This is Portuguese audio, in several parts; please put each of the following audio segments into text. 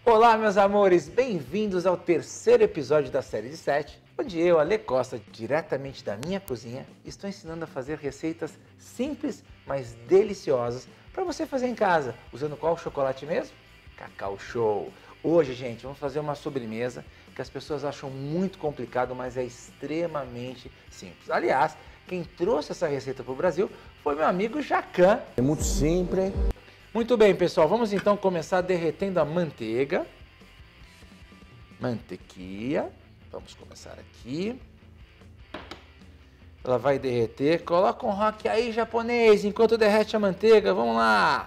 Olá, meus amores, bem-vindos ao terceiro episódio da série de 7, onde eu, Ale Costa, diretamente da minha cozinha, estou ensinando a fazer receitas simples, mas deliciosas para você fazer em casa. Usando qual chocolate mesmo? Cacau Show! Hoje, gente, vamos fazer uma sobremesa que as pessoas acham muito complicado, mas é extremamente simples. Aliás, quem trouxe essa receita para o Brasil foi meu amigo Jacan. É muito simples. Muito bem, pessoal, vamos então começar derretendo a manteiga. Mantequilla. Vamos começar aqui. Ela vai derreter. Coloca um rock aí, japonês, enquanto derrete a manteiga. Vamos lá!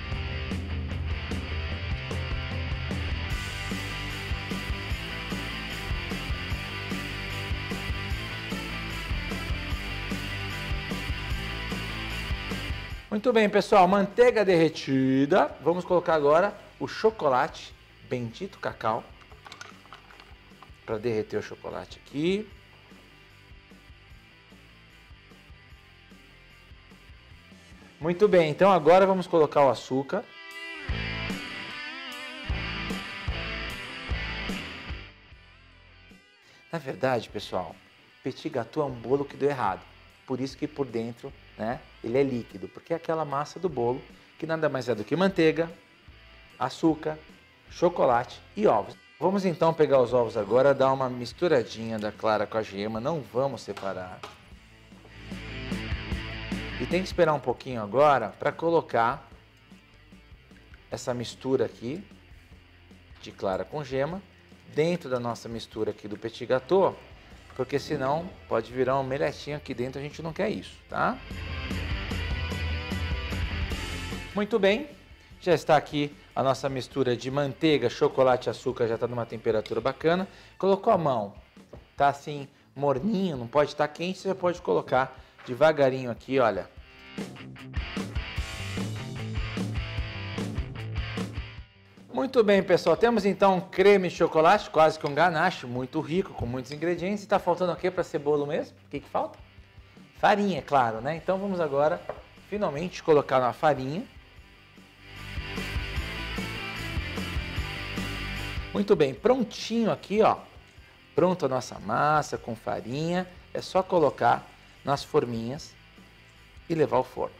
Muito bem, pessoal, manteiga derretida. Vamos colocar agora o chocolate Bendito Cacau para derreter o chocolate aqui. Muito bem, então agora vamos colocar o açúcar. Na verdade, pessoal, petit gâteau é um bolo que deu errado. Por isso que por dentro, né, ele é líquido, porque é aquela massa do bolo que nada mais é do que manteiga, açúcar, chocolate e ovos. Vamos então pegar os ovos agora, dar uma misturadinha da clara com a gema, não vamos separar. E tem que esperar um pouquinho agora para colocar essa mistura aqui de clara com gema dentro da nossa mistura aqui do petit gâteau, porque senão pode virar um omeletinho aqui dentro, a gente não quer isso, tá? Muito bem, já está aqui a nossa mistura de manteiga, chocolate e açúcar, já está numa temperatura bacana. Colocou a mão, tá assim morninho, não pode estar quente, você pode colocar devagarinho aqui, olha. Muito bem, pessoal, temos então um creme de chocolate, quase que um ganache, muito rico, com muitos ingredientes. E está faltando o que para ser bolo mesmo? O que falta? Farinha, é claro, né? Então vamos agora, finalmente, colocar na farinha. Muito bem, prontinho aqui, ó. Pronto a nossa massa com farinha. É só colocar nas forminhas e levar ao forno.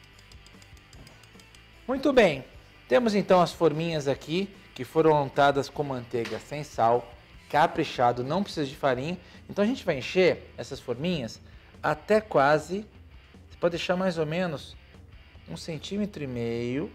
Muito bem. Temos então as forminhas aqui que foram untadas com manteiga sem sal, caprichado, não precisa de farinha. Então a gente vai encher essas forminhas até quase, você pode deixar mais ou menos 1,5 cm.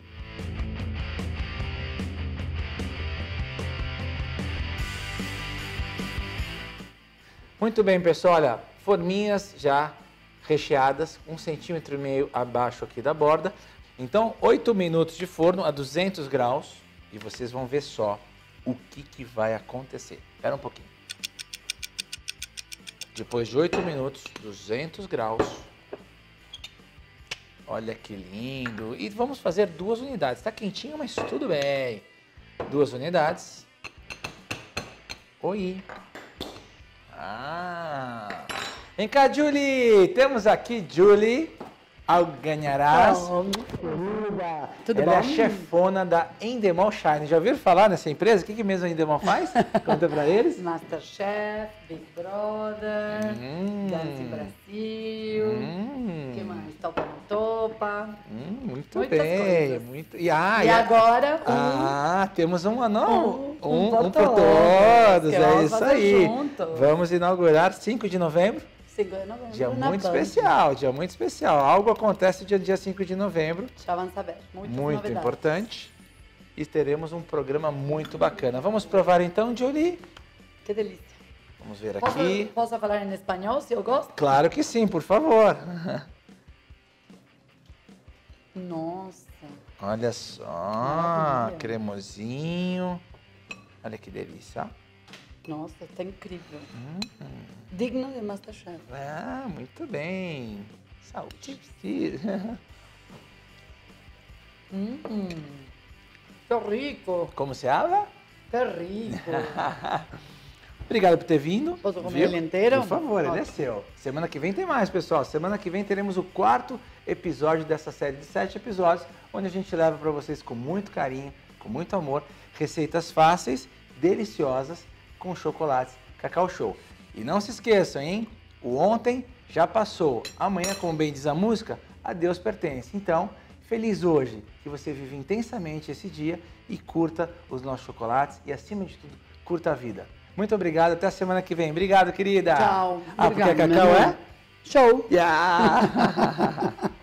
Muito bem, pessoal, olha, forminhas já recheadas, 1,5 cm abaixo aqui da borda. Então, 8 minutos de forno a 200 graus e vocês vão ver só o que vai acontecer. Espera um pouquinho. Depois de 8 minutos, 200 graus. Olha que lindo. E vamos fazer 2 unidades. Está quentinho, mas tudo bem. 2 unidades. Oi. Ah. Vem cá, Julie. Temos aqui Julie Alganharás. Tudo Ela bom? é a chefona da Endemol Shine. Já ouviram falar nessa empresa? O que mesmo a Endemol faz? Conta pra eles. Masterchef, Big Brother, Dance Brasil, que mais? Topa não Topa. Muito Muitas bem. coisas. Muito... E agora temos um por todos, todos. que É vamos isso fazer aí. juntos. Vamos inaugurar 5 de novembro. 5 de novembro. Dia na muito Band. especial, dia muito especial. Algo acontece dia 5 de novembro. Já vamos saber. Muitas Muito novidades. importante. E teremos um programa muito bacana. Vamos provar então, Julie? Que delícia. Vamos ver aqui. Posso falar em espanhol, se eu gosto? Claro que sim, por favor. Nossa. Olha só, Maravilha. cremosinho. Olha que delícia. Nossa, está incrível. Digno de Masterchef. Ah, muito bem. Saúde. Que rico. Como se habla? Que rico. Obrigado por ter vindo. Posso comer viu? ele inteiro? Por favor, ele é Ótimo. seu. Semana que vem tem mais, pessoal. Semana que vem teremos o 4º episódio dessa série de 7 episódios, onde a gente leva para vocês com muito carinho, com muito amor, receitas fáceis, deliciosas, com chocolates Cacau Show. E não se esqueçam, hein? O ontem já passou. Amanhã, como bem diz a música, a Deus pertence. Então, feliz hoje, que você vive intensamente esse dia e curta os nossos chocolates e, acima de tudo, curta a vida. Muito obrigado, até a semana que vem. Obrigado, querida. Tchau. Ah, porque a Cacau é? Show. Yeah.